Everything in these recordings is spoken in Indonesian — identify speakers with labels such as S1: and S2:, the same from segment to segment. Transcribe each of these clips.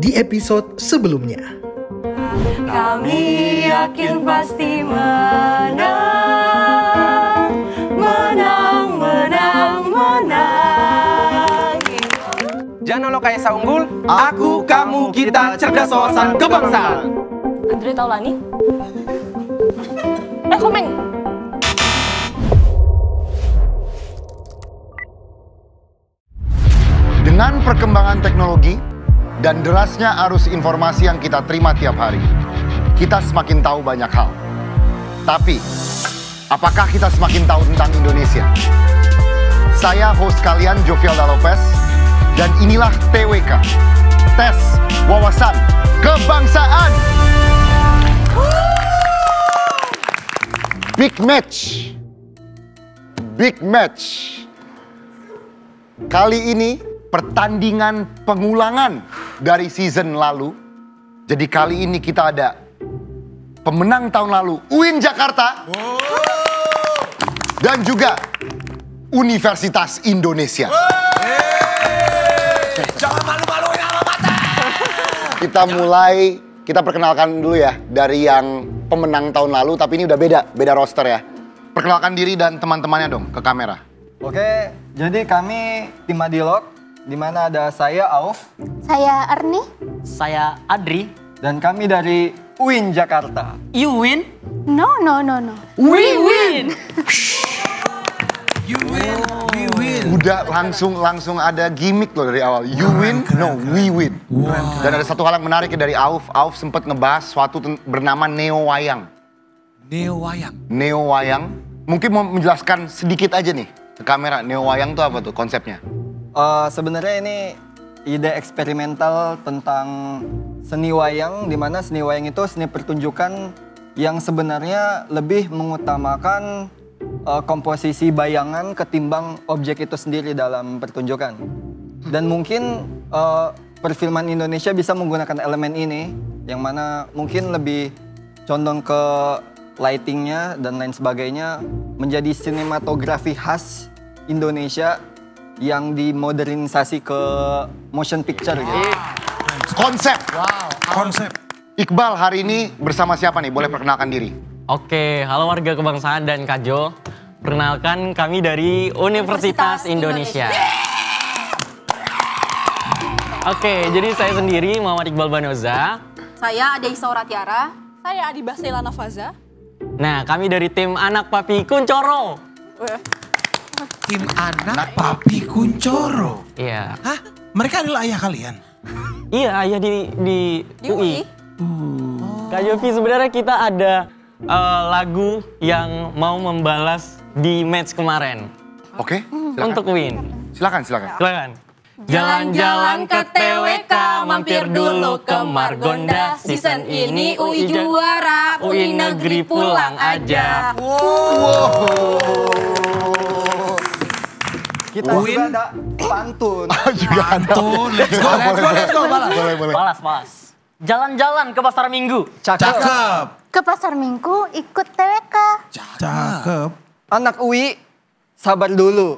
S1: di episode sebelumnya.
S2: Kami yakin pasti menang, menang, menang, menang.
S3: Jangan lo kayak Unggul, aku, kamu, kita, cerdas wawasan kebangsaan.
S2: Andre Taulani? Komeng.
S4: Dengan perkembangan teknologi dan derasnya arus informasi yang kita terima tiap hari, kita semakin tahu banyak hal. Tapi, apakah kita semakin tahu tentang Indonesia? Saya host kalian Jovialda Lopez, dan inilah TWK, Tes Wawasan Kebangsaan. Big match. Big match. Kali ini pertandingan pengulangan dari season lalu. Jadi kali ini kita ada pemenang tahun lalu, UIN Jakarta. Dan juga Universitas Indonesia.
S5: Jangan malu-maluin alma mater.
S4: Kita perkenalkan dulu ya dari yang pemenang tahun lalu, tapi ini udah beda roster ya. Perkenalkan diri dan teman-temannya dong ke kamera.
S6: Oke, jadi kami tim Adilog, di mana ada saya Auf,
S7: saya Erni,
S8: saya Adri,
S6: dan kami dari UIN Jakarta.
S8: You win?
S7: No.
S8: We win!
S5: You win, we win.
S4: Udah langsung ada gimmick loh dari awal. You win, no, we win. Dan ada satu hal yang menarik dari Auf. Auf sempat ngebahas suatu bernama Neo Wayang.
S5: Neo Wayang.
S4: Neo Wayang, mungkin mau menjelaskan sedikit aja nih ke kamera. Neo Wayang tuh apa tuh konsepnya?
S6: Sebenarnya ini ide eksperimental tentang seni wayang, di mana seni wayang itu seni pertunjukan yang sebenarnya lebih mengutamakan komposisi bayangan ketimbang objek itu sendiri dalam pertunjukan. Dan mungkin perfilman Indonesia bisa menggunakan elemen ini, yang mana mungkin lebih condong ke lightingnya dan lain sebagainya, menjadi sinematografi khas Indonesia yang dimodernisasi ke motion picture gitu.
S4: Konsep.
S5: Konsep.
S4: Iqbal hari ini bersama siapa nih? Boleh perkenalkan diri.
S8: Oke, halo warga kebangsaan dan Kajo. Perkenalkan kami dari Universitas Indonesia. Oke, jadi saya sendiri Muhammad Iqbal Banoza.
S2: Saya Ade Isaura Tiara.
S9: Saya Adibah Selana Faza.
S8: Nah, kami dari tim Anak Papi Kuncoro.
S5: Tim anak Papi Kuncoro.
S8: Iya.
S5: Hah? Mereka adalah ayah kalian?
S8: Iya, ayah di UI. Kak Jovi, sebenarnya kita ada lagu yang mau membalas di match kemarin.
S4: Oke, silakan.
S8: Untuk win.
S4: Silakan.
S2: Jalan-jalan ke TWK, mampir dulu ke Margonda. Season ini UI juara, UI negeri pulang aja.
S6: Kita juga ada pantun.
S5: Pantun, let's go,
S4: Boleh.
S8: Balas. Jalan-jalan ke pasar Minggu.
S5: Cakep.
S7: ke pasar Minggu ikut TWK.
S5: Cakep.
S6: Anak UI, sabar dulu.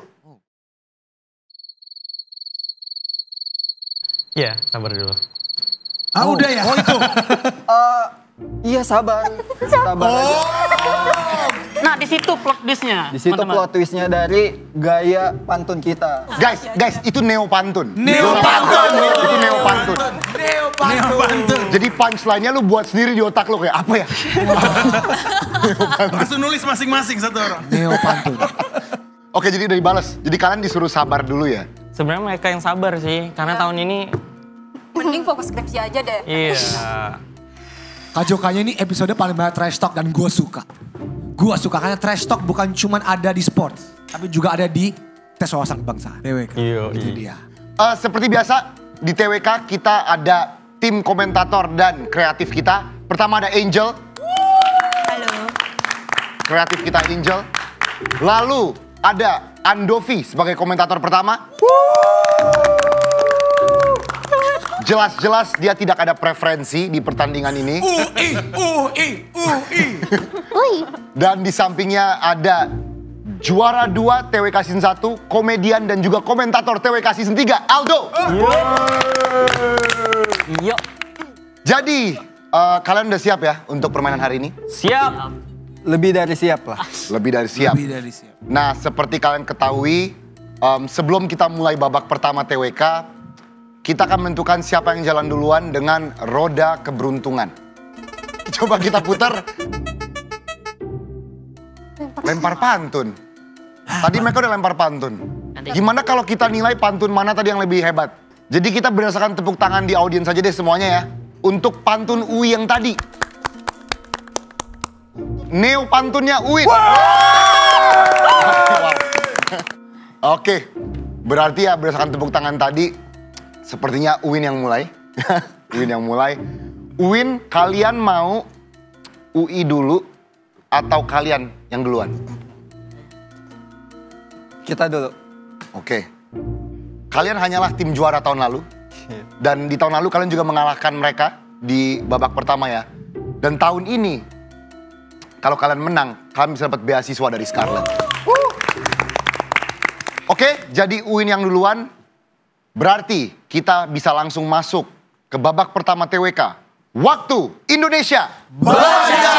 S8: Iya, sabar dulu.
S5: Udah ya? Oh itu?
S6: Iya sabar. Sabar aja.
S8: Nah, di situ plot twistnya.
S6: Di situ plot twistnya dari gaya pantun kita.
S4: Guys, itu neo pantun.
S5: Neo pantun.
S4: Itu neo pantun.
S5: Neo pantun.
S4: Jadi punchline-nya lu buat sendiri di otak lu kayak apa ya?
S5: Langsung nulis masing-masing satu orang. Neo pantun.
S4: Oke, jadi udah dibales. Jadi kalian disuruh sabar dulu ya?
S8: Sebenarnya mereka yang sabar sih, karena tahun ini...
S2: Mending fokus skripsi aja deh.
S8: Iya.
S10: Kak Jokanya ini episode paling banyak trash talk dan gue suka. Gue suka karena trash talk bukan cuma ada di sports, tapi juga ada di tes wawasan kebangsaan. TWK.
S8: Iya.
S10: Itu dia.
S4: Seperti biasa, di TWK kita ada tim komentator dan kreatif kita. Pertama ada Angel.
S2: Halo.
S4: Kreatif kita Angel. Lalu ada Andovi sebagai komentator pertama. Jelas-jelas dia tidak ada preferensi di pertandingan ini.
S7: Ui.
S4: Dan di sampingnya ada juara 2 TWK Season 1, komedian dan juga komentator TWK Season 3, Aldo.
S8: Iya.
S4: Jadi, kalian udah siap ya untuk permainan hari ini?
S8: Siap.
S6: Lebih dari siap lah.
S4: Lebih dari siap.
S5: Lebih dari siap.
S4: Nah, seperti kalian ketahui, sebelum kita mulai babak pertama TWK, kita akan menentukan siapa yang jalan duluan dengan roda keberuntungan. Coba kita putar. Lempar pantun. Tadi mereka udah lempar pantun. Gimana kalau kita nilai pantun mana tadi yang lebih hebat? Jadi kita berdasarkan tepuk tangan di audiens saja deh semuanya ya. Untuk pantun Uwi yang tadi. Neo pantunnya Uwi. Oke, berarti ya berdasarkan tepuk tangan tadi, sepertinya Uwin yang mulai. Uwin yang mulai. Uwin, kalian mau UI dulu atau kalian yang duluan?
S6: Kita dulu.
S4: Oke. Kalian hanyalah tim juara tahun lalu. Dan di tahun lalu kalian juga mengalahkan mereka di babak pertama ya. Dan tahun ini, kalau kalian menang, kalian bisa dapat beasiswa dari Scarlett. Oke, jadi Uwin yang duluan. Berarti kita bisa langsung masuk ke babak pertama TWK. Waktu Indonesia Belajar!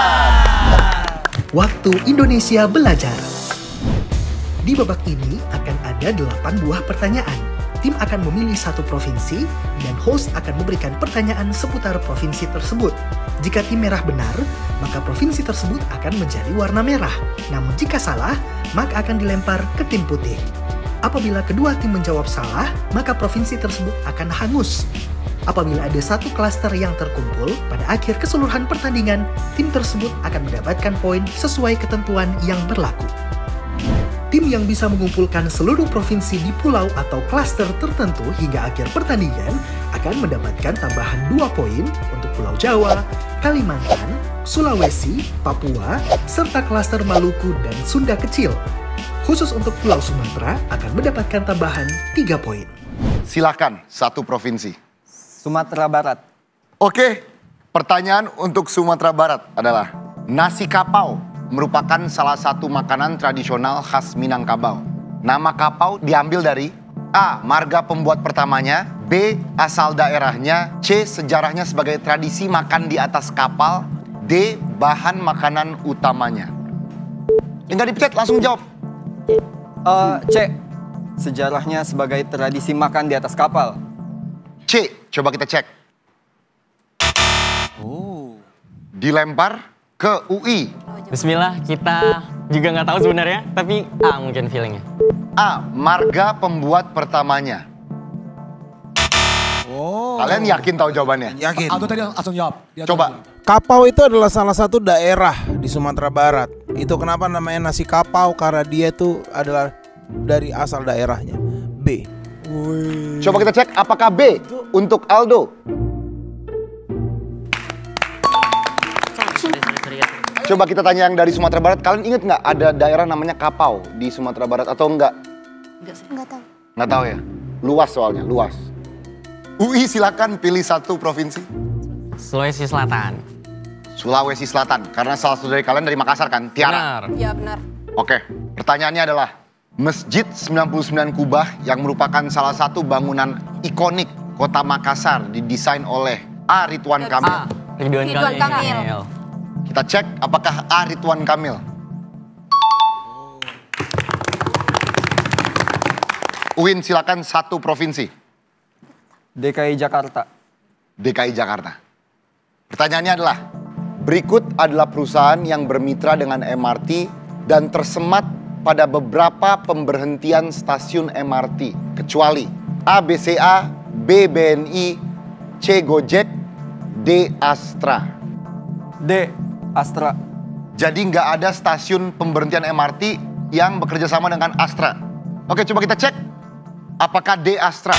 S1: Waktu Indonesia Belajar. Di babak ini akan ada 8 buah pertanyaan. Tim akan memilih satu provinsi dan host akan memberikan pertanyaan seputar provinsi tersebut. Jika tim merah benar, maka provinsi tersebut akan menjadi warna merah. Namun jika salah, maka akan dilempar ke tim putih. Apabila kedua tim menjawab salah, maka provinsi tersebut akan hangus. Apabila ada satu klaster yang terkumpul, pada akhir keseluruhan pertandingan, tim tersebut akan mendapatkan poin sesuai ketentuan yang berlaku. Tim yang bisa mengumpulkan seluruh provinsi di pulau atau klaster tertentu hingga akhir pertandingan akan mendapatkan tambahan 2 poin untuk Pulau Jawa, Kalimantan, Sulawesi, Papua, serta klaster Maluku dan Sunda Kecil. Khusus untuk Pulau Sumatera akan mendapatkan tambahan 3 poin.
S4: Silakan, satu provinsi.
S6: Sumatera Barat.
S4: Oke, pertanyaan untuk Sumatera Barat adalah nasi kapau merupakan salah satu makanan tradisional khas Minangkabau. Nama kapau diambil dari A. Marga pembuat pertamanya, B. Asal daerahnya, C. Sejarahnya sebagai tradisi makan di atas kapal, D. Bahan makanan utamanya. Tinggal dipencet, langsung jawab.
S6: C. Sejarahnya sebagai tradisi makan di atas kapal.
S4: C. Coba kita cek. Dilempar ke UI.
S8: Bismillah, kita juga nggak tahu sebenarnya, tapi A mungkin feelingnya.
S4: A. Marga pembuat pertamanya. Kalian yakin tahu jawabannya?
S5: Yakin.
S10: Aldo tadi langsung jawab.
S4: Coba.
S11: Kapau itu adalah salah satu daerah di Sumatera Barat. Itu kenapa namanya nasi kapau, karena dia itu adalah dari asal daerahnya. B.
S4: Coba kita cek apakah B untuk Aldo. Coba kita tanya yang dari Sumatera Barat, kalian inget nggak ada daerah namanya Kapau di Sumatera Barat atau enggak?
S7: Enggak tahu.
S4: Nggak tahu ya? Luas soalnya, luas. UI silakan pilih satu provinsi.
S8: Sulawesi Selatan.
S4: Sulawesi Selatan, karena salah satu dari kalian dari Makassar kan? Tiara?
S8: Benar.
S9: Ya benar.
S4: Oke, pertanyaannya adalah Masjid 99 Kubah yang merupakan salah satu bangunan ikonik kota Makassar didesain oleh A. Ridwan Kamil.
S8: A. Ridwan Kamil.
S4: Kita cek apakah A. Ridwan Kamil. Uwin silakan satu provinsi.
S6: DKI Jakarta.
S4: DKI Jakarta. Pertanyaannya adalah, berikut adalah perusahaan yang bermitra dengan MRT dan tersemat pada beberapa pemberhentian stasiun MRT, kecuali A. BCA, B. BNI, C. Gojek, D. Astra.
S6: D. Astra.
S4: Jadi nggak ada stasiun pemberhentian MRT yang bekerja sama dengan Astra. Oke, coba kita cek. Apakah D. Astra?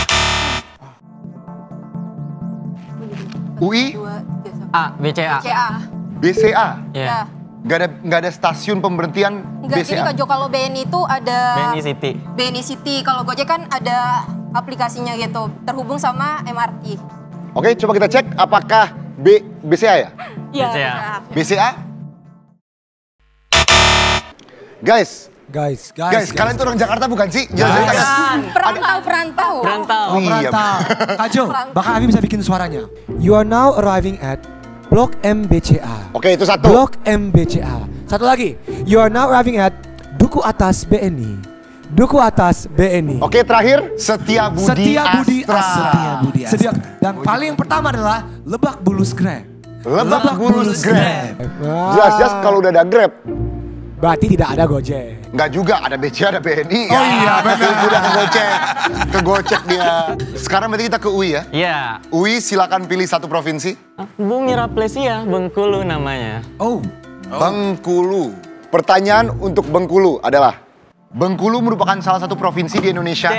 S4: UI?
S8: A. BCA.
S4: BCA?
S8: Ya.
S4: Nggak ada stasiun pemberhentian
S9: Enggak,
S4: BCA?
S9: jadi kalau BNI itu ada
S8: BNI City.
S9: BNI City. Kalau Gojek kan ada aplikasinya gitu, terhubung sama MRT.
S4: Oke, coba kita cek apakah BCA ya?
S9: Iya.
S8: BCA.
S4: BCA? Guys,
S10: Guys,
S4: kalian tuh orang Jakarta bukan sih?
S9: Perantau.
S10: Oh, perantau. Kak Jo, bahkan Abi bisa bikin suaranya. You are now arriving at Blok MBCA.
S4: Oke, itu satu.
S10: Blok MBCA. Satu lagi. You are now arriving at Duku Atas BNI. Duku Atas BNI.
S4: Oke, terakhir Setiabudi Astra.
S10: Dan paling yang pertama adalah Lebak Bulus Grab.
S4: Lebak Bulus Grab. Jelas-jelas kalau udah ada Grab.
S10: Berarti tidak ada Gojek.
S4: Enggak juga, ada BCA, ada BNI.
S10: Oh iya, benar.
S4: Udah kegocek dia. Sekarang berarti kita ke UI ya?
S8: Iya.
S4: UI silakan pilih satu provinsi.
S8: Bumi Raplesia, Bengkulu namanya.
S4: Bengkulu. Pertanyaan untuk Bengkulu adalah, Bengkulu merupakan salah satu provinsi di Indonesia.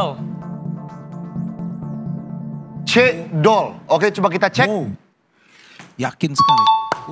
S4: Cedol. Oke, coba kita cek.
S5: Yakin sekali.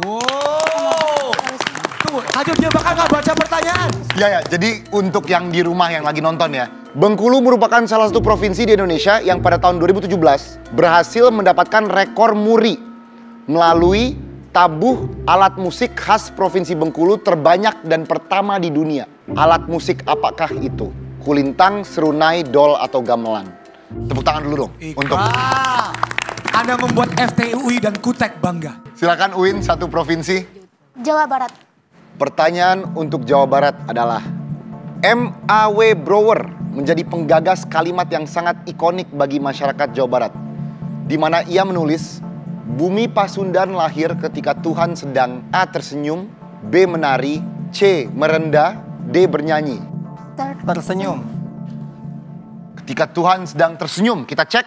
S10: Aduh, dia bakal nggak baca pertanyaan.
S4: Ya, jadi untuk yang di rumah yang lagi nonton ya, Bengkulu merupakan salah satu provinsi di Indonesia yang pada tahun 2017 berhasil mendapatkan rekor muri melalui tabuh alat musik khas Provinsi Bengkulu terbanyak dan pertama di dunia. Alat musik apakah itu? Kulintang, serunai, dol, atau gamelan? Tepuk tangan dulu dong. Untuk
S10: Anda membuat FTUI dan Kutek bangga.
S4: Silakan Uin, satu provinsi.
S7: Jawa Barat.
S4: Pertanyaan untuk Jawa Barat adalah, M.A.W. Brower menjadi penggagas kalimat yang sangat ikonik bagi masyarakat Jawa Barat, di mana ia menulis, Bumi Pasundan lahir ketika Tuhan sedang A. tersenyum, B. menari, C. merendah, D. bernyanyi.
S6: Tersenyum.
S4: Ketika Tuhan sedang tersenyum, kita cek.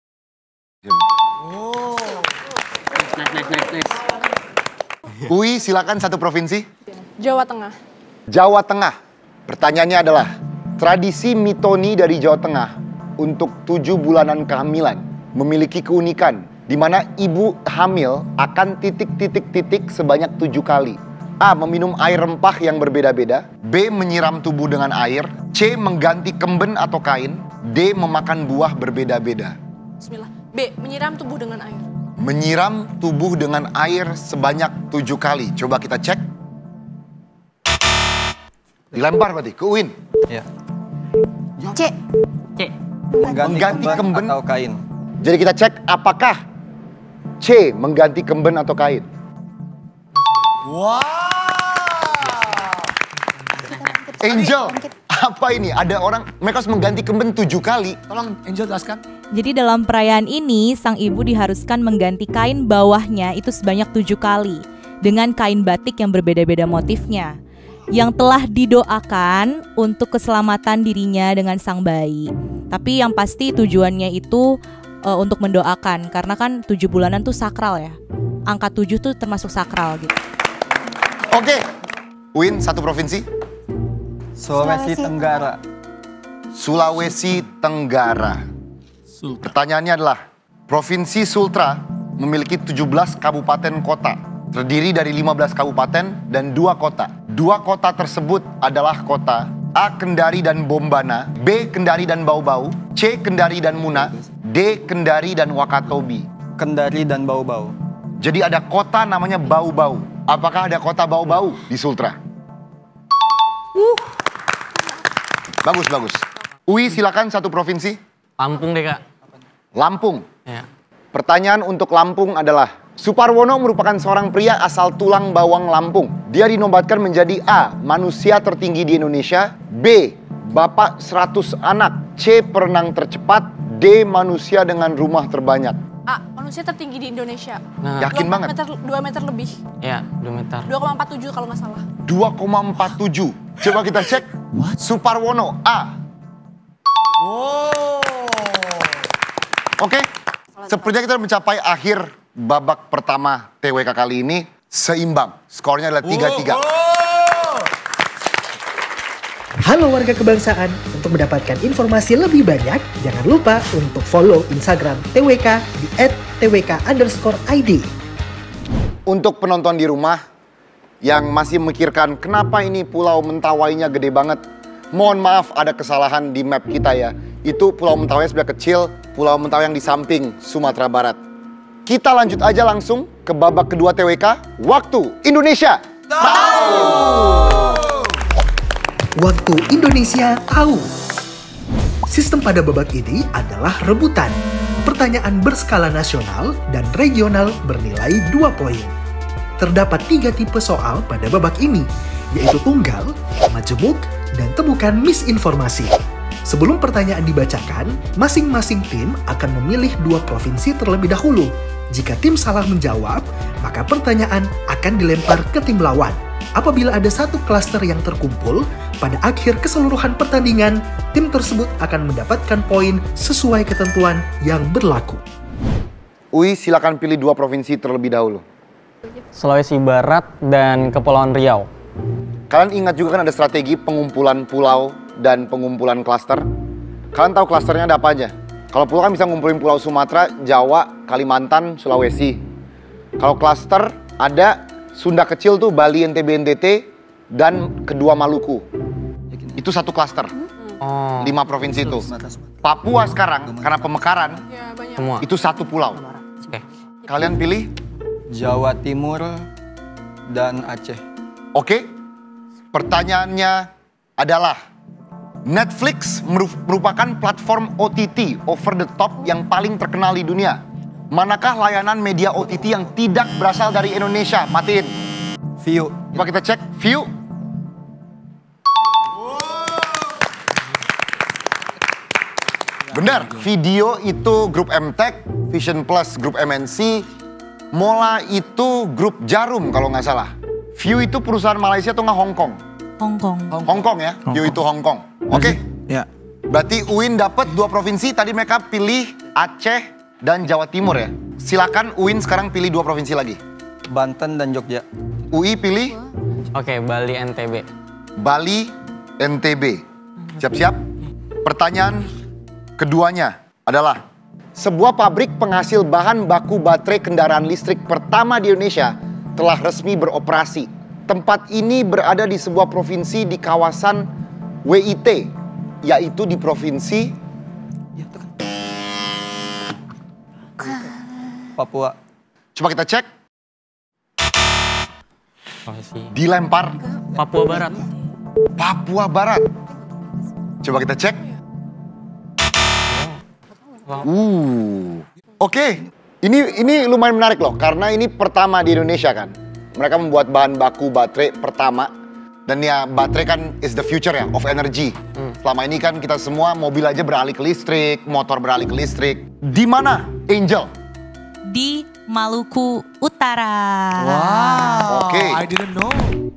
S2: Nice.
S4: Ui, silakan satu provinsi.
S9: Jawa Tengah.
S4: Jawa Tengah. Pertanyaannya adalah, tradisi mitoni dari Jawa Tengah untuk 7 bulanan kehamilan memiliki keunikan di mana ibu hamil akan titik sebanyak 7 kali. A. Meminum air rempah yang berbeda-beda. B. Menyiram tubuh dengan air. C. Mengganti kemben atau kain. D. Memakan buah berbeda-beda.
S9: Bismillah. B. Menyiram tubuh dengan air.
S4: Menyiram tubuh dengan air sebanyak 7 kali. Coba kita cek. Dilempar berarti ke Uin.
S6: Iya.
S7: C.
S6: Mengganti kemben atau kain.
S4: Jadi kita cek apakah C. Mengganti kemben atau kain. Angel, apa ini? Ada orang, mereka harus mengganti kemben 7 kali.
S10: Tolong Angel jelaskan.
S12: Jadi dalam perayaan ini, sang ibu diharuskan mengganti kain bawahnya itu sebanyak 7 kali. Dengan kain batik yang berbeda-beda motifnya. Yang telah didoakan untuk keselamatan dirinya dengan sang bayi. Tapi yang pasti tujuannya itu untuk mendoakan. Karena kan 7 bulanan tuh sakral ya. Angka 7 tuh termasuk sakral gitu.
S4: Oke, Win, satu provinsi.
S6: Sulawesi Tenggara.
S4: Sulawesi Tenggara. Pertanyaannya adalah, Provinsi Sultra memiliki 17 kabupaten kota. Terdiri dari 15 kabupaten dan 2 kota. 2 kota tersebut adalah kota A. Kendari dan Bombana, B. Kendari dan Bau-Bau, C. Kendari dan Muna, D. Kendari dan Wakatobi.
S6: Kendari dan Bau-Bau.
S4: Jadi ada kota namanya Bau-Bau. Apakah ada kota Bau-Bau di Sultra? Bagus. Ui, silakan satu provinsi.
S8: Lampung deh, Kak.
S4: Lampung.
S8: Ya.
S4: Pertanyaan untuk Lampung adalah, Suparwono merupakan seorang pria asal Tulang Bawang, Lampung. Dia dinobatkan menjadi A. Manusia tertinggi di Indonesia, B. Bapak 100 anak, C. Perenang tercepat, D. Manusia dengan rumah terbanyak.
S9: A. Manusia tertinggi di Indonesia.
S8: Nah.
S4: Yakin banget?
S9: 2 meter lebih.
S8: Ya, 2 meter.
S9: 2,47 kalau nggak salah.
S4: 2,47. Coba kita cek. Suparwono, A. Oke, sepertinya kita mencapai akhir babak pertama TWK kali ini. Seimbang, skornya adalah 3-3.
S1: Halo warga kebangsaan, untuk mendapatkan informasi lebih banyak, jangan lupa untuk follow Instagram TWK di @twk_id.
S4: Untuk penonton di rumah yang masih memikirkan kenapa ini Pulau Mentawainya gede banget, mohon maaf ada kesalahan di map kita ya. Itu Pulau Mentawai sebelah kecil, Pulau Mentawai yang di samping Sumatera Barat. Kita lanjut aja langsung ke babak kedua TWK. Waktu Indonesia Tahu.
S1: Waktu Indonesia tahu. Sistem pada babak ini adalah rebutan. Pertanyaan berskala nasional dan regional bernilai 2 poin. Terdapat 3 tipe soal pada babak ini, yaitu tunggal, majemuk, dan temukan misinformasi. Sebelum pertanyaan dibacakan, masing-masing tim akan memilih 2 provinsi terlebih dahulu. Jika tim salah menjawab, maka pertanyaan akan dilempar ke tim lawan. Apabila ada satu klaster yang terkumpul, pada akhir keseluruhan pertandingan, tim tersebut akan mendapatkan poin sesuai ketentuan yang berlaku.
S4: UI, silakan pilih 2 provinsi terlebih dahulu.
S8: Sulawesi Barat dan Kepulauan Riau.
S4: Kalian ingat juga kan ada strategi pengumpulan pulau dan pengumpulan klaster? Kalian tahu klasternya ada apa aja? Kalau pulau kan bisa ngumpulin Pulau Sumatera, Jawa, Kalimantan, Sulawesi. Kalau klaster ada Sunda kecil tuh, Bali, NTB, NTT, dan kedua Maluku. Itu satu klaster. 5 provinsi itu. Papua sekarang, karena pemekaran, itu satu pulau. Kalian pilih?
S6: Jawa Timur dan Aceh.
S4: Oke. Pertanyaannya adalah, Netflix merupakan platform OTT, over the top, yang paling terkenal di dunia. Manakah layanan media OTT yang tidak berasal dari Indonesia? Matiin.
S6: View.
S4: Coba kita cek. View. Benar. Video itu grup MTech, Vision Plus grup MNC, Mola itu grup Jarum kalau nggak salah. View itu perusahaan Malaysia atau nggak Hong Kong? Hong Kong ya? View itu Hong Kong. Oke.
S5: Ya.
S4: Berarti UIN dapat 2 provinsi. Tadi mereka pilih Aceh dan Jawa Timur ya. Silakan UIN sekarang pilih 2 provinsi lagi.
S6: Banten dan Jogja.
S4: UI pilih?
S8: Oke, Bali, NTB.
S4: Bali, NTB. Siap-siap. Pertanyaan keduanya adalah, sebuah pabrik penghasil bahan baku baterai kendaraan listrik pertama di Indonesia telah resmi beroperasi. Tempat ini berada di sebuah provinsi di kawasan WIT, yaitu di provinsi
S6: Papua.
S4: Coba kita cek. Dilempar.
S8: Papua Barat.
S4: Papua Barat. Coba kita cek. Oke. Ini lumayan menarik loh, karena ini pertama di Indonesia kan. Mereka membuat bahan baku baterai pertama. Dan ya baterai kan is the future ya, of energy. Selama ini kan kita semua mobil aja beralih ke listrik, motor beralih ke listrik. Di mana, Angel?
S12: Di Maluku Utara.
S10: Wow,
S4: Oke.
S10: I didn't know.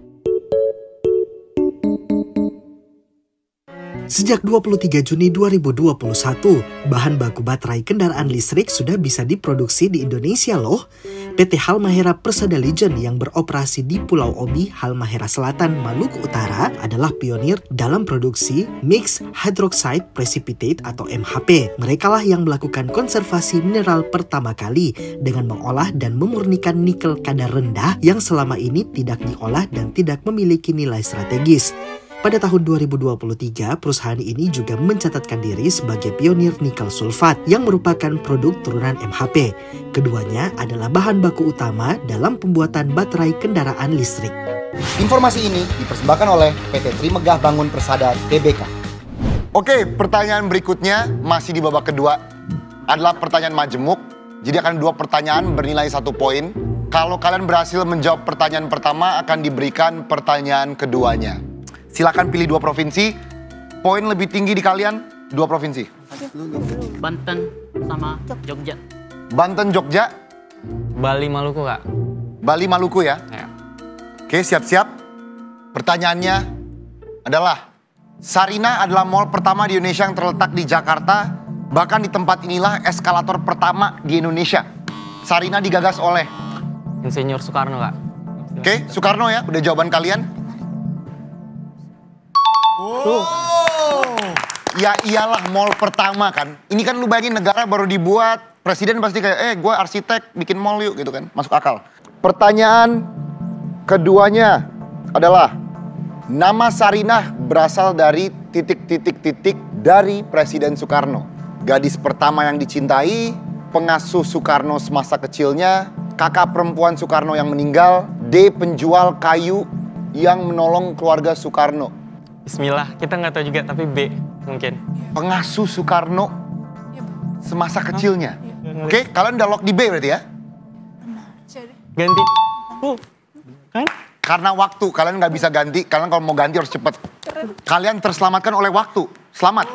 S1: Sejak 23 Juni 2021, bahan baku baterai kendaraan listrik sudah bisa diproduksi di Indonesia loh. PT Halmahera Persada Legend yang beroperasi di Pulau Obi, Halmahera Selatan, Maluku Utara adalah pionir dalam produksi Mixed Hydroxide Precipitate atau MHP. Merekalah yang melakukan konservasi mineral pertama kali dengan mengolah dan memurnikan nikel kadar rendah yang selama ini tidak diolah dan tidak memiliki nilai strategis. Pada tahun 2023, perusahaan ini juga mencatatkan diri sebagai pionir nikel sulfat yang merupakan produk turunan MHP. Keduanya adalah bahan baku utama dalam pembuatan baterai kendaraan listrik.
S4: Informasi ini dipersembahkan oleh PT Trimegah Bangun Persada Tbk. Oke, pertanyaan berikutnya masih di babak kedua. Adalah pertanyaan majemuk. Jadi akan 2 pertanyaan bernilai 1 poin. Kalau kalian berhasil menjawab pertanyaan pertama, akan diberikan pertanyaan keduanya. Silakan pilih 2 provinsi. Poin lebih tinggi di kalian 2 provinsi.
S2: Banten sama Jogja.
S4: Banten, Jogja.
S8: Bali, Maluku, Kak.
S4: Bali, Maluku ya. Oke, siap-siap. Pertanyaannya adalah, Sarina adalah mall pertama di Indonesia yang terletak di Jakarta. Bahkan di tempat inilah eskalator pertama di Indonesia. Sarina digagas oleh
S8: Insinyur Soekarno, Kak.
S4: Oke, Soekarno ya. Udah jawaban kalian? Ya iyalah mall pertama kan. Ini kan lu bayangin negara baru dibuat. Presiden pasti kayak, gue arsitek bikin mall yuk gitu kan. Masuk akal. Pertanyaan keduanya adalah, nama Sarinah berasal dari titik-titik-titik dari Presiden Soekarno. Gadis pertama yang dicintai, pengasuh Soekarno semasa kecilnya, kakak perempuan Soekarno yang meninggal, D penjual kayu yang menolong keluarga Soekarno.
S8: Bismillah, kita nggak tahu juga, tapi B mungkin.
S4: Pengasuh Soekarno semasa kecilnya. Oke, kalian udah lock di B berarti ya?
S8: Ganti. Kan?
S4: Karena waktu, kalian nggak bisa ganti. Kalian kalau mau ganti harus cepet. Kalian terselamatkan oleh waktu. Selamat.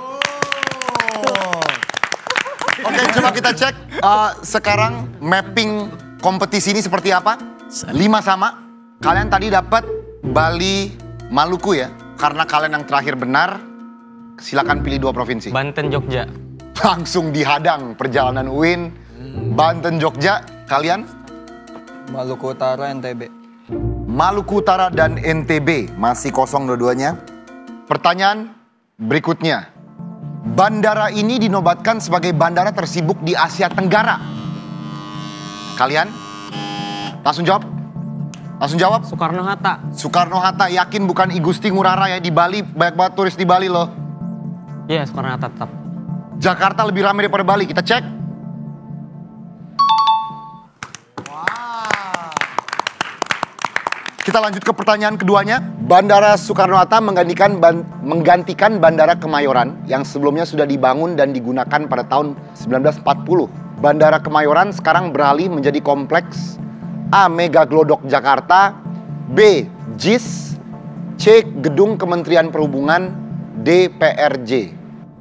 S4: Oke, coba kita cek sekarang mapping kompetisi ini seperti apa? 5 sama. Kalian tadi dapat Bali, Maluku ya. Karena kalian yang terakhir benar, silakan pilih 2 provinsi.
S8: Banten, Jogja.
S4: Langsung dihadang perjalanan UIN. Banten, Jogja. Kalian?
S6: Maluku Utara, NTB.
S4: Maluku Utara dan NTB. Masih kosong dua-duanya. Pertanyaan berikutnya. Bandara ini dinobatkan sebagai bandara tersibuk di Asia Tenggara. Kalian? Langsung jawab. Langsung jawab.
S8: Soekarno-Hatta.
S4: Soekarno-Hatta, yakin bukan I Gusti Ngurah Rai ya di Bali. Banyak banget turis di Bali loh.
S8: Iya, Soekarno-Hatta tetap.
S4: Jakarta lebih ramai daripada Bali. Kita cek. Kita lanjut ke pertanyaan keduanya. Bandara Soekarno-Hatta menggantikan Bandara Kemayoran yang sebelumnya sudah dibangun dan digunakan pada tahun 1940. Bandara Kemayoran sekarang beralih menjadi kompleks A. Mega Glodok Jakarta, B. JIS, C. Gedung Kementerian Perhubungan, D. PRJ.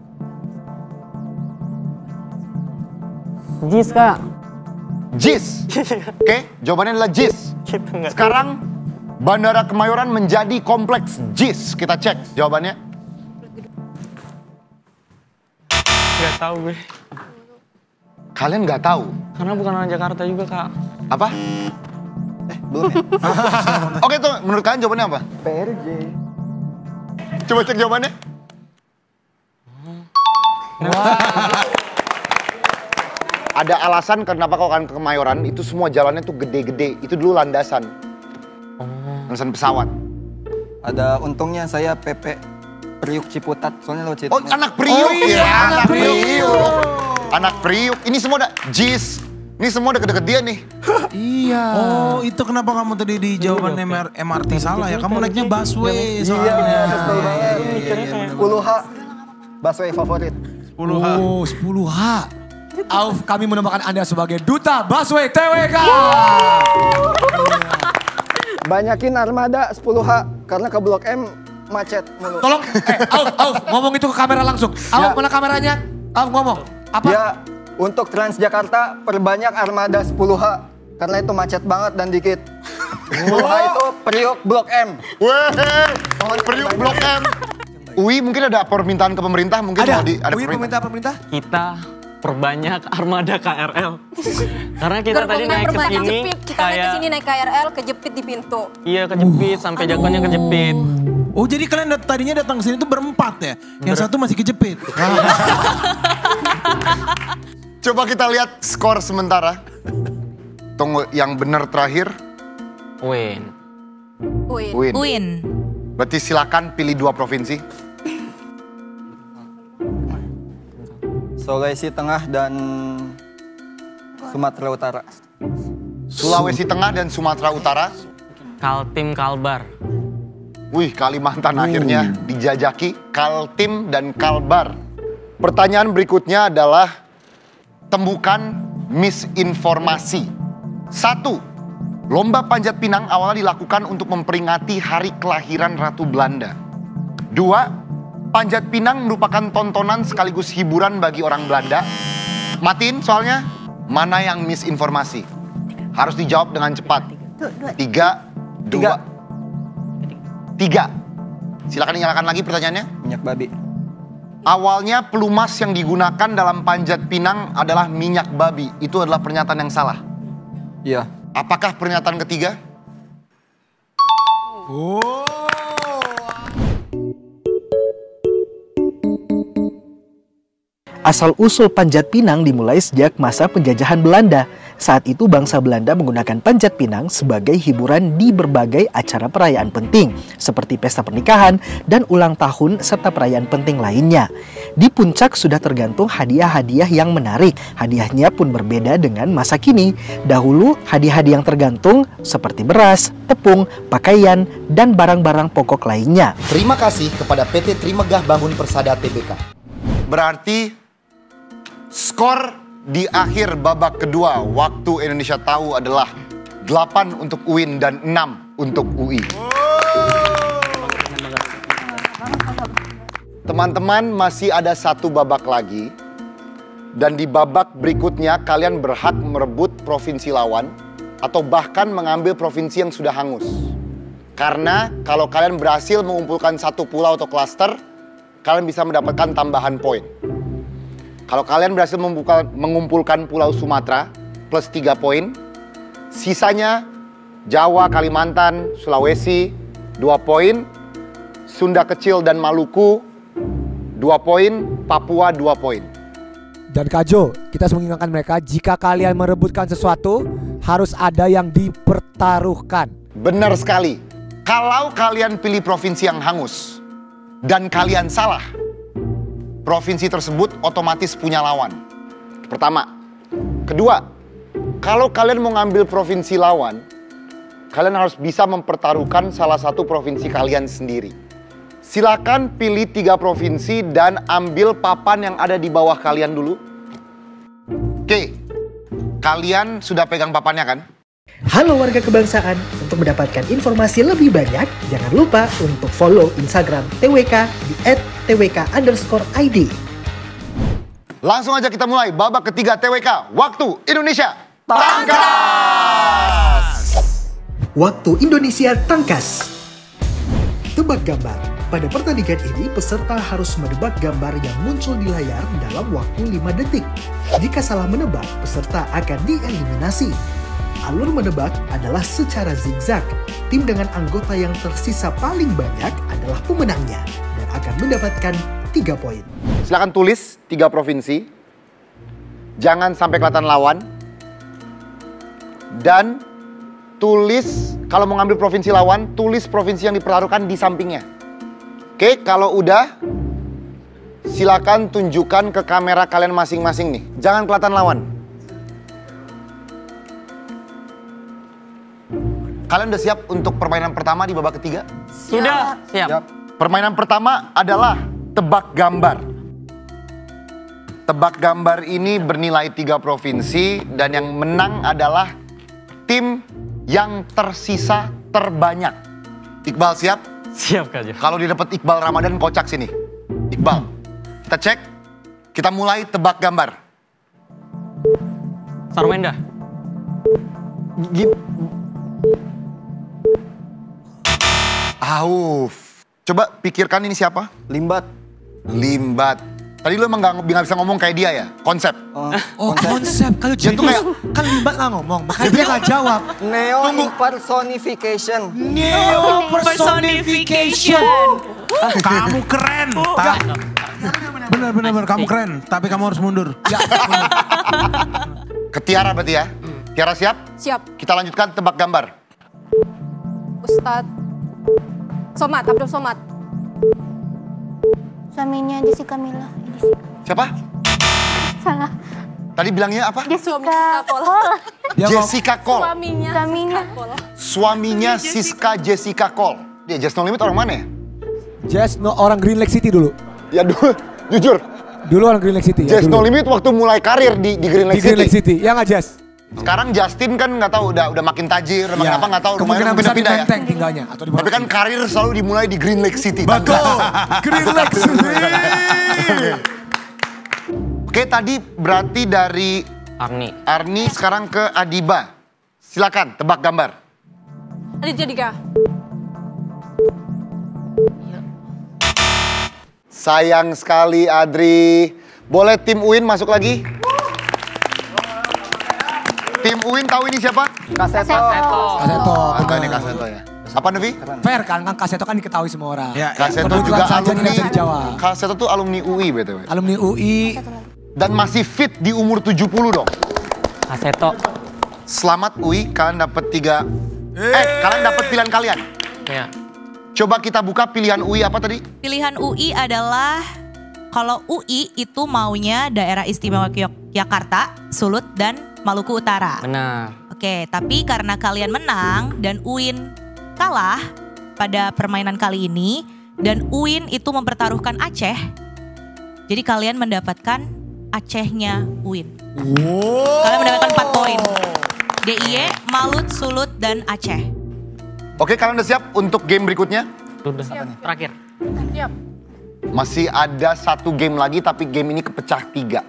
S8: JIS, Kak.
S4: JIS. Oke, jawabannya adalah JIS. Sekarang Bandara Kemayoran menjadi kompleks JIS. Kita cek jawabannya.
S8: Gak tahu gue.
S4: Kalian nggak tahu?
S8: Karena bukan orang Jakarta juga, Kak.
S4: Apa?
S6: Belum ya?
S4: Oke tuh, menurut kalian jawabannya apa?
S6: PRJ.
S4: Coba cek jawabannya. Ada alasan kenapa kalau kalian ke Kemayoran, itu semua jalannya tuh gede-gede. Itu dulu landasan. Landasan pesawat.
S6: Ada untungnya saya PP Priuk Ciputat, soalnya lo Ciputat.
S4: Oh, anak Priuk ya, anak Priuk. Anak Priuk, ini semua udah JIS. Ini semua udah deket dia nih.
S11: Iya. Oh, itu kenapa kamu tadi di jawaban MRT salah ya? Kamu naiknya busway soalnya.
S6: Iya, betul banget. 10H. Busway favorit.
S11: 10H.
S10: Oh, 10H. Auf, kami menemukan Anda sebagai duta busway TWK.
S6: Banyakin armada 10H karena ke Blok M macet mulu.
S10: Tolong, Auf, ngomong itu ke kamera langsung. Auf, mana kameranya? Auf, ngomong. Apa?
S6: Ya, untuk Transjakarta perbanyak armada 10H karena itu macet banget dan dikit. 10H itu Priuk Blok M.
S4: Weh, Priuk Blok M. UI mungkin ada permintaan ke pemerintah, mungkin
S10: ada.
S4: Ada
S10: UI pemerintah?
S8: Kita perbanyak armada KRL. Karena kita tadi naik ke sini
S9: kita naik ke sini naik KRL kejepit di pintu.
S8: Iya, kejepit sampai jatuhnya kejepit.
S11: Oh, jadi kalian tadinya datang ke sini tuh berempat ya? Yang satu masih kejepit.
S4: Coba kita lihat skor sementara. Tunggu, yang benar terakhir.
S8: UIN.
S12: UIN.
S4: Berarti silakan pilih 2 provinsi.
S6: Sulawesi Tengah dan Sumatera Utara.
S4: Sulawesi Tengah dan Sumatera Utara.
S8: Kaltim, Kalbar.
S4: Wih, Kalimantan akhirnya dijajaki. Kaltim dan Kalbar. Pertanyaan berikutnya adalah temukan misinformasi. 1. Lomba panjat pinang awalnya dilakukan untuk memperingati hari kelahiran Ratu Belanda. 2. Panjat pinang merupakan tontonan sekaligus hiburan bagi orang Belanda. Matiin soalnya. Mana yang misinformasi? Harus dijawab dengan cepat. 3, 2, 3. Silakan dinyalakan lagi pertanyaannya.
S6: Minyak babi.
S4: Awalnya pelumas yang digunakan dalam panjat pinang adalah minyak babi. Itu adalah pernyataan yang salah.
S6: Iya.
S4: Apakah pernyataan ketiga?
S1: Asal-usul panjat pinang dimulai sejak masa penjajahan Belanda. Saat itu bangsa Belanda menggunakan panjat pinang sebagai hiburan di berbagai acara perayaan penting, seperti pesta pernikahan dan ulang tahun serta perayaan penting lainnya. Di puncak sudah tergantung hadiah-hadiah yang menarik. Hadiahnya pun berbeda dengan masa kini. Dahulu hadiah-hadiah yang tergantung seperti beras, tepung, pakaian, dan barang-barang pokok lainnya.
S4: Terima kasih kepada PT Trimegah Bangun Persada Tbk. Berarti skor di akhir babak kedua waktu Indonesia tahu adalah 8 untuk UIN dan 6 untuk UI. Teman-teman, masih ada satu babak lagi. Dan di babak berikutnya kalian berhak merebut provinsi lawan atau bahkan mengambil provinsi yang sudah hangus. Karena kalau kalian berhasil mengumpulkan satu pulau atau klaster, kalian bisa mendapatkan tambahan poin. Kalau kalian berhasil mengumpulkan Pulau Sumatera plus 3 poin, sisanya Jawa, Kalimantan, Sulawesi 2 poin, Sunda Kecil dan Maluku 2 poin, Papua 2 poin.
S10: Dan Kak Jo, kita harus mengingatkan mereka jika kalian merebutkan sesuatu harus ada yang dipertaruhkan.
S4: Benar sekali. Kalau kalian pilih provinsi yang hangus dan kalian salah, provinsi tersebut otomatis punya lawan. Pertama. Kedua, kalau kalian mau ngambil provinsi lawan, kalian harus bisa mempertaruhkan salah satu provinsi kalian sendiri. Silakan pilih 3 provinsi dan ambil papan yang ada di bawah kalian dulu. Oke, kalian sudah pegang papannya kan?
S1: Halo warga kebangsaan, untuk mendapatkan informasi lebih banyak, jangan lupa untuk follow Instagram TWK di @twk_id.
S4: Langsung aja kita mulai babak ketiga TWK. Waktu Indonesia Tangkas!
S1: Waktu Indonesia Tangkas. Tebak gambar. Pada pertandingan ini, peserta harus menebak gambar yang muncul di layar dalam waktu 5 detik. Jika salah menebak, peserta akan dieliminasi. Alur menebak adalah secara zigzag. Tim dengan anggota yang tersisa paling banyak adalah pemenangnya dan akan mendapatkan 3 poin.
S4: Silakan tulis 3 provinsi. Jangan sampai kelihatan lawan. Dan tulis, kalau mau ngambil provinsi lawan, tulis provinsi yang dipertaruhkan di sampingnya. Oke, kalau udah, silakan tunjukkan ke kamera kalian masing-masing nih. Jangan kelihatan lawan. Kalian udah siap untuk permainan pertama di babak ketiga?
S8: Sudah, siap.
S4: Permainan pertama adalah tebak gambar. Tebak gambar ini bernilai 3 provinsi dan yang menang adalah tim yang tersisa terbanyak. Iqbal siap?
S8: Siap, Kak Jo.
S4: Kalau didapat Iqbal Ramadan, kocak sini. Iqbal, kita cek. Kita mulai tebak gambar.
S8: Sarwenda.
S4: Auf. Coba pikirkan ini siapa?
S6: Limbat.
S4: Limbat. Tadi lu emang gak bisa ngomong kayak dia ya? Konsep.
S10: Oh, konsep. Kalau
S4: Dia tuh kayak
S10: kan Limbat nggak ngomong, makanya dia nggak jawab.
S6: Neo impersonification.
S10: Neo personification.
S11: Kamu keren. Bener, kamu keren. Tapi kamu harus mundur.
S10: Ya,
S4: ke Tiara berarti ya? Tiara siap?
S9: Siap.
S4: Kita lanjutkan tebak gambar.
S9: Ustadz Somad, Abdul Somad.
S7: Suaminya Jessica Mila.
S4: Siapa?
S7: Salah.
S4: Tadi bilangnya apa?
S7: Jessica Cole.
S4: Jessica Cole.
S7: Suaminya.
S4: Suaminya Siska Jessica Cole. Dia Just No Limit orang mana ya?
S10: Just No orang Green Lake City dulu.
S4: Ya dulu, jujur.
S10: Dulu orang Green Lake City.
S4: Just
S10: ya,
S4: No Limit waktu mulai karir di Green Lake
S10: di Green Lake City. Ya nggak Jess?
S4: Sekarang Justin kan nggak tahu udah makin tajir, makin apa nggak tahu.
S10: Kemungkinan besar di
S4: pindah-pindah ya.
S10: Menteng tinggalnya. Atau di
S4: Tapi kan karir selalu dimulai di Green Lake City.
S10: Betul. Green Lake City.
S4: Oke, tadi berarti dari Arni sekarang ke Adiba. Silakan tebak gambar.
S9: Aditya Dika.
S4: Sayang sekali Adri. Boleh tim UIN masuk lagi? Tim UIN tahu ini siapa?
S10: Kaseto.
S4: Kaseto ini Kaseto ya. Apa Novi?
S10: Fair kan Kaseto kan diketahui semua orang.
S4: Ya, Kaseto juga alumni. Kaseto tuh alumni UI BTW.
S10: Alumni UI.
S4: Dan masih fit di umur 70 dong.
S8: Kaseto.
S4: Selamat UI, kalian dapat 3. Kalian dapat pilihan kalian.
S8: Ya.
S4: Coba kita buka pilihan UI apa tadi?
S12: Pilihan UI adalah kalau UI itu maunya daerah istimewa Yogyakarta, Sulut, dan Maluku Utara.
S8: Benar.
S12: Oke, tapi karena kalian menang dan UIN kalah pada permainan kali ini, dan UIN itu mempertaruhkan Aceh, jadi kalian mendapatkan Acehnya UIN. Kalian mendapatkan 4 poin. DIY, Malut, Sulut, dan Aceh.
S4: Oke, kalian udah siap untuk game berikutnya?
S8: Sudah. Terakhir.
S9: Siap.
S4: Masih ada 1 game lagi, tapi game ini kepecah 3.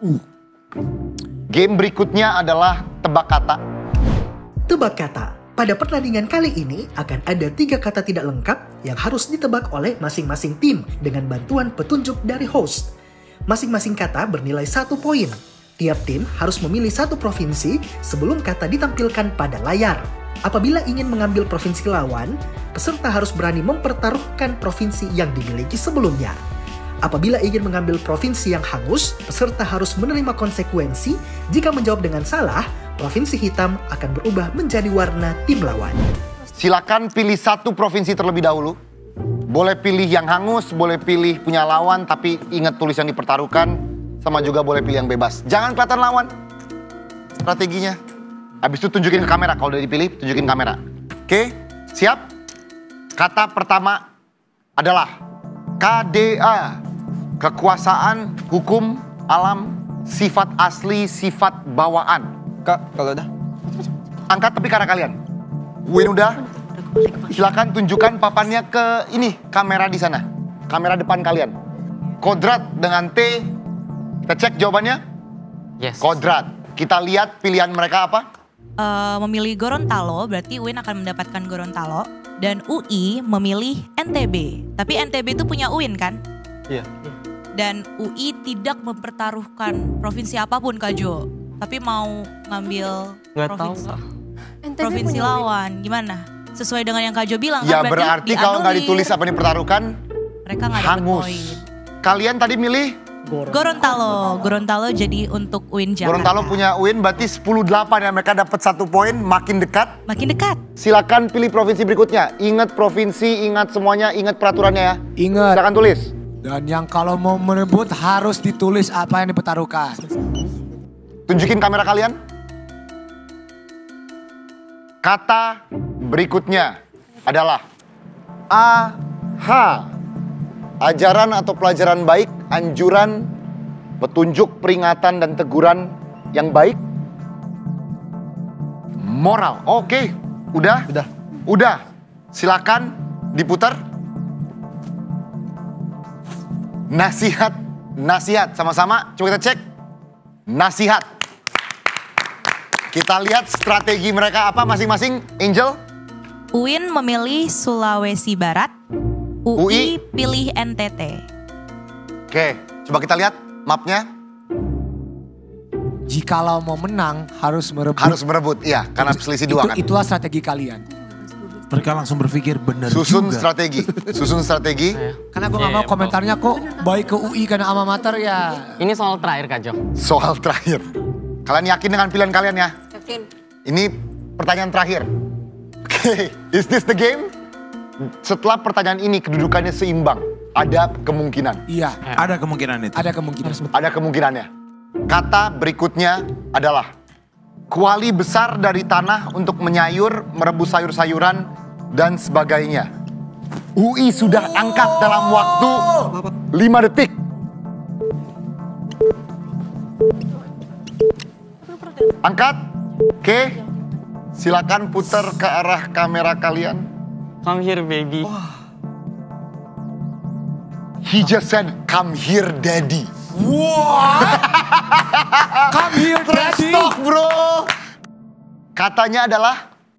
S4: Game berikutnya adalah tebak kata.
S1: Tebak kata. Pada pertandingan kali ini akan ada 3 kata tidak lengkap yang harus ditebak oleh masing-masing tim dengan bantuan petunjuk dari host. Masing-masing kata bernilai 1 poin. Tiap tim harus memilih 1 provinsi sebelum kata ditampilkan pada layar. Apabila ingin mengambil provinsi lawan, peserta harus berani mempertaruhkan provinsi yang dimiliki sebelumnya. Apabila ingin mengambil provinsi yang hangus, peserta harus menerima konsekuensi. Jika menjawab dengan salah, provinsi hitam akan berubah menjadi warna tim lawan.
S4: Silakan pilih 1 provinsi terlebih dahulu. Boleh pilih yang hangus, boleh pilih punya lawan, tapi ingat tulis yang dipertaruhkan. Sama juga boleh pilih yang bebas. Jangan kelihatan lawan strateginya. Habis itu tunjukin ke kamera. Kalau udah dipilih, tunjukin kamera. Oke, siap? Kata pertama adalah KDA. Kekuasaan, hukum, alam, sifat asli, sifat bawaan.
S6: Kak, kalau udah.
S4: Angkat tapi karena kalian. Win udah. Silakan tunjukkan papannya ke ini, kamera di sana. Kamera depan kalian. Kodrat dengan T. Kita cek jawabannya.
S8: Yes.
S4: Kodrat. Kita lihat pilihan mereka apa?
S12: Memilih Gorontalo, berarti UIN akan mendapatkan Gorontalo. Dan UI memilih NTB. Tapi NTB itu punya UIN kan?
S6: Iya.
S12: Dan UI tidak mempertaruhkan provinsi apapun, Kak Jo. Tapi mau ngambil provinsi lawan. Gimana? Sesuai dengan yang Kak Jo bilang
S4: Ya
S12: kan?
S4: berarti kalau nggak ditulis apa yang dipertaruhkan,
S12: mereka nggak dapat
S4: hangus.
S12: poin.
S4: Kalian tadi milih?
S12: Gorontalo jadi untuk UIN Jakarta.
S4: Gorontalo punya UIN berarti 10-8 ya. Mereka dapat 1 poin, makin dekat.
S12: Makin dekat.
S4: Silakan pilih provinsi berikutnya. Ingat provinsi, ingat semuanya, ingat peraturannya ya.
S10: Ingat.
S4: Silakan tulis.
S10: Dan yang kalau mau merebut harus ditulis apa yang dipertaruhkan.
S4: Tunjukin kamera kalian. Kata berikutnya adalah AH. Ajaran atau pelajaran baik, anjuran, petunjuk, peringatan, dan teguran yang baik. Moral. Oke. Udah? Udah. Silakan diputar. Nasihat. Nasihat. Sama-sama. Coba kita cek. Nasihat. Kita lihat strategi mereka apa masing-masing. Angel?
S12: UIN memilih Sulawesi Barat. UI pilih NTT.
S4: Oke, coba kita lihat mapnya.
S10: Jikalau mau menang harus merebut.
S4: Harus merebut, iya. Karena selisih 2 kan.
S10: Itulah strategi kalian.
S5: Mereka langsung berpikir benar
S4: Susun
S5: juga.
S4: strategi. Susun strategi.
S10: Karena gue gak mau komentarnya kok baik ke UI karena alma mater ya.
S8: Ini soal terakhir Kak Jo.
S4: Soal terakhir. Kalian yakin dengan pilihan kalian ya?
S9: Yakin.
S4: Ini pertanyaan terakhir. Oke, is this the game? Setelah pertanyaan ini kedudukannya seimbang. Ada kemungkinan.
S10: Iya.
S5: Ada kemungkinan itu.
S10: Ada kemungkinan.
S4: Ada kemungkinannya. Kata berikutnya adalah kuali besar dari tanah untuk menyayur, merebus sayur-sayuran, dan sebagainya. UI sudah angkat dalam waktu 5 detik. Angkat. Oke. Silakan putar ke arah kamera kalian.
S8: Come here baby.
S4: He just said, come here daddy.
S10: Wow. Come here daddy.
S4: Talk bro. Katanya adalah.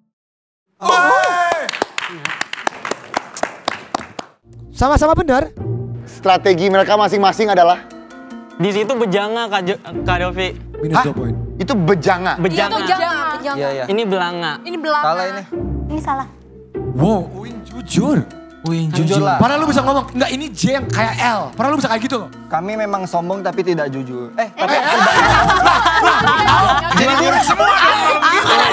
S10: Sama-sama benar.
S4: Strategi mereka masing-masing adalah.
S8: Di situ bejanga Kak Dovi.
S10: Minus 2 poin.
S4: Itu bejanga.
S8: Bejanga.
S6: Iya.
S8: Ini belanga.
S9: Ini belanga.
S6: Salah ini.
S7: Ini salah.
S10: Wow, Uin jujur.
S5: Uin
S6: Jujur lah.
S10: Padahal lu bisa ngomong, enggak ini J yang kayak L. Padahal lu bisa kayak gitu loh.
S6: Kami memang sombong tapi tidak jujur. Tapi
S5: Jadi buruk semua dong kalau begitu.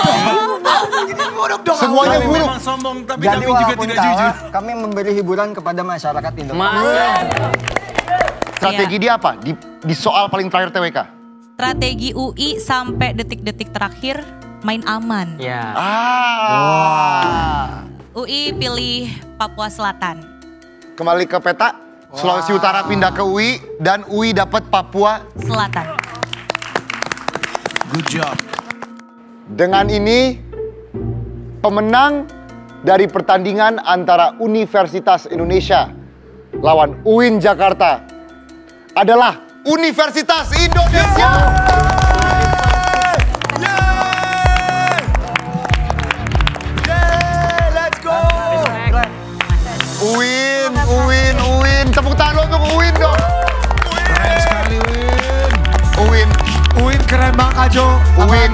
S4: Semuanya
S5: Kami
S4: buruk.
S5: memang sombong, tapi
S6: Jadi
S5: kami juga
S6: walaupun
S5: tidak
S6: kalah,
S5: jujur.
S6: kami memberi hiburan kepada masyarakat Indonesia.
S4: Strategi dia apa? Di soal paling terakhir TWK.
S12: Strategi UI sampai detik-detik terakhir main aman.
S8: Ya.
S12: UI pilih Papua Selatan.
S4: Kembali ke peta. Sulawesi Utara pindah ke UI dan UI dapat Papua
S12: Selatan.
S5: Good job.
S4: Dengan ini pemenang dari pertandingan antara Universitas Indonesia lawan UIN Jakarta adalah Universitas Indonesia.
S10: Let's go.
S4: UIN, tepuk tangan lo untuk UIN dong.
S5: Keren sekali, Win.
S4: UIN
S10: keren banget Kak Jo.
S4: UIN.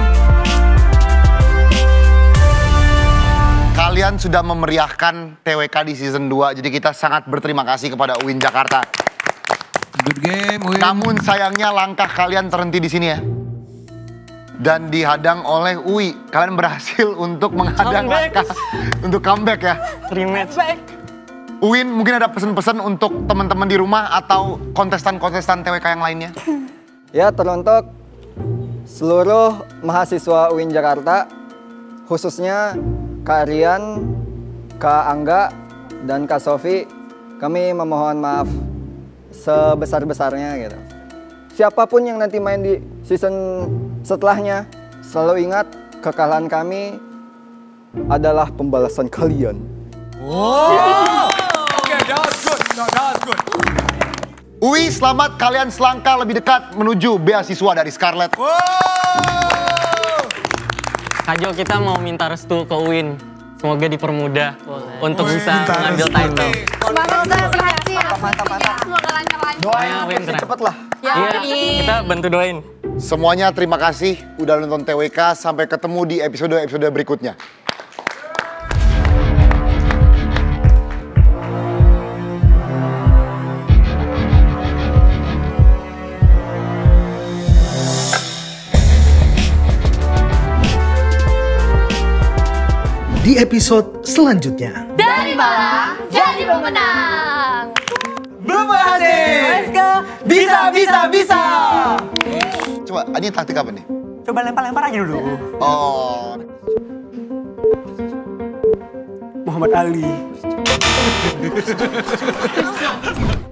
S4: Kalian sudah memeriahkan TWK di season 2, jadi kita sangat berterima kasih kepada UIN Jakarta.
S5: Good game, UIN.
S4: Namun sayangnya langkah kalian terhenti di sini ya. Dan dihadang oleh UI. Kalian berhasil untuk menghadang langkah untuk comeback ya.
S8: Rematch.
S4: UIN, mungkin ada pesan-pesan untuk teman-teman di rumah atau kontestan-kontestan TWK yang lainnya?
S6: Ya, teruntuk seluruh mahasiswa UIN Jakarta, khususnya Kak Rian, Kak Angga, dan Kak Sofi, kami memohon maaf sebesar-besarnya gitu. Siapapun yang nanti main di season setelahnya, selalu ingat kekalahan kami adalah pembalasan kalian.
S10: Oke, that's good. No, that's good.
S4: UI, selamat kalian selangkah lebih dekat menuju beasiswa dari Scarlett.
S8: Kak Jo, kita mau minta restu ke UIN. Semoga dipermudah untuk bisa mengambil title.
S6: Doain
S8: UIN keren.
S6: cepet lah.
S8: Iya, kita bantu doain.
S4: Semuanya terima kasih udah nonton TWK. Sampai ketemu di episode-episode berikutnya.
S1: Di episode selanjutnya.
S2: Dari malang jadi pemenang.
S10: Berhasil.
S2: Let's go.
S10: Bisa.
S4: Coba, ini taktik apa nih?
S10: Coba lempar-lempar aja dulu.
S4: Oh.
S10: Muhammad Ali.